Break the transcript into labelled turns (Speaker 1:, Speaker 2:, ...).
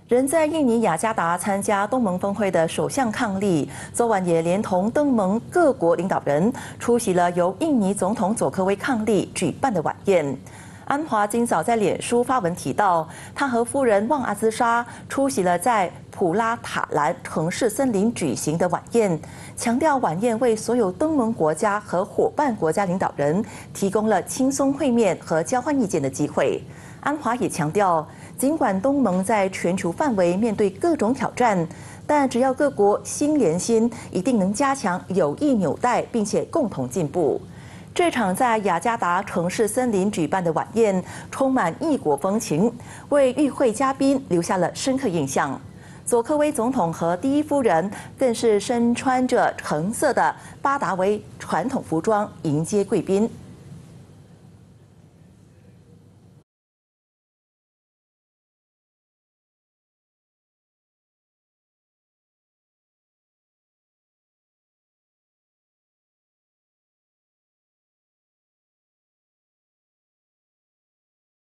Speaker 1: 人在印尼雅加达参加东盟峰会的首相伉俪，昨晚也连同东盟各国领导人出席了由印尼总统佐科威伉俪举办的晚宴。安华今早在脸书发文提到，他和夫人旺阿兹莎出席了在普拉塔兰城市森林举行的晚宴，强调晚宴为所有东盟国家和伙伴国家领导人提供了轻松会面和交换意见的机会。安华也强调，尽管东盟在全球范围面对各种挑战，但只要各国心连心，一定能加强友谊纽带，并且共同进步。这场在雅加达城市森林举办的晚宴，充满异国风情，为与会嘉宾留下了深刻印象。佐科威总统和第一夫人更是身穿着橙色的巴达维传统服装迎接贵宾。